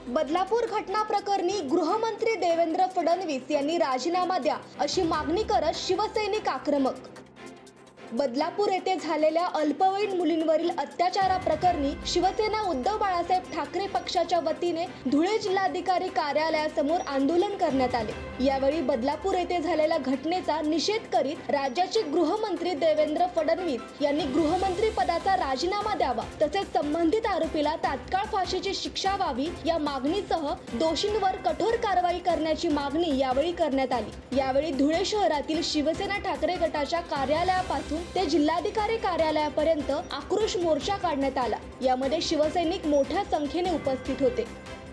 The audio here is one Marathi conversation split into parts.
बदलापूर घटना प्रकरणी गृहमंत्री देवेंद्र फडणवीस यांनी राजीनामा द्या अशी मागणी करत शिवसैनिक आक्रमक। बदलापूर येथे झालेल्या अल्पवयीन मुलींवरील अत्याचाराप्रकरणी शिवसेना उद्धव बाळासाहेब ठाकरे पक्षाच्या वतीने धुळे जिल्हाधिकारी कार्यालयासमोर आंदोलन करण्यात आले। यावेळी बदलापूर येथे झालेल्या घटनेचा निषेध करीत राज्याचे गृहमंत्री देवेंद्र फडणवीस यांनी गृहमंत्री पदाचा राजीनामा द्यावा तसेच संबंधित आरोपीला तात्काळ फाशीची शिक्षा व्हावी या मागणीसह दोषींवर कठोर कारवाई करण्याची मागणी यावेळी करण्यात आली। यावेळी धुळे शहरातील शिवसेना ठाकरे गटाच्या कार्यालयापासून ते जिल्हाधिकारी कार्यालयापर्यंत आक्रोश मोर्चा काढण्यात आला। यामध्ये शिवसैनिक मोठ्या संख्येने उपस्थित होते।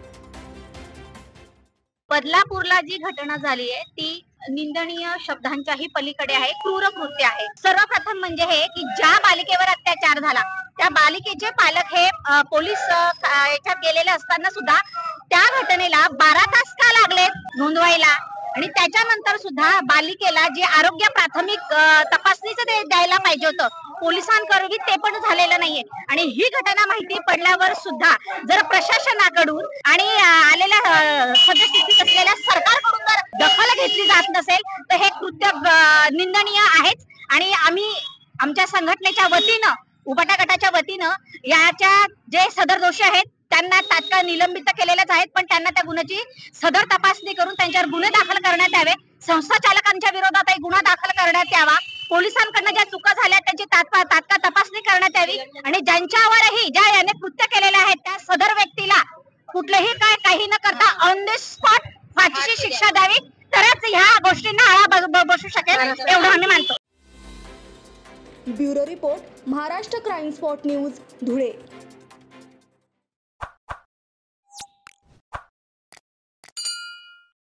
बदलापूरला जी घटना झाली आहे ती निंदनीय शब्दांच्याही पलीकडे आहे, क्रूर कृत्य आहे। सर्वप्रथम म्हणजे हे की ज्या बालिकेवर अत्याचार झाला त्या बालिकेचे पालक हे पोलीस याच्यात गेलेले असताना सुद्धा त्या घटनेला 12 तास का लागले नोंदवायला आणि त्याच्यानंतर सुद्धा बालिकेला जे आरोग्य प्राथमिक तपासणीचं द्यायला पाहिजे होतं पोलिसांकडून ते पण झालेलं नाहीये। आणि ही घटना माहिती पडल्यावर सुद्धा जर प्रशासनाकडून आणि आलेल्या सद्यस्थितीत असलेल्या सरकारकडून जर दखल घेतली जात नसेल तर हे कृत्य निंदनीय आहेच। आणि आम्ही आमच्या संघटनेच्या वतीनं उबाटा गटाच्या वतीनं याच्या जे सदर दोषी आहेत त्यांना तात्काळ निलंबित केलेलेच आहेत, पण त्यांना त्या गुन्ह्याची सदर तपासणी करून त्यांच्यावर गुन्हे दाखल करण्यात यावे। संस्था चालकांच्या विरोधातही गुन्हा दाखल करण्यात यावा। पोलिसांकडून ज्या चुका झाल्या त्यांची तात्काळ तपासणी करण्यात यावी आणि ज्यांच्यावरही ज्या याने कृत्य केलेले आहेत त्या सदर व्यक्तीला कुठलंही काही न करता ऑन द स्पॉट फाशीची शिक्षा द्यावी, तरच ह्या गोष्टींना आळा बसू शकेल एवढं आम्ही मानतो। Bureau report, Maharashtra crime spot news, Dhule.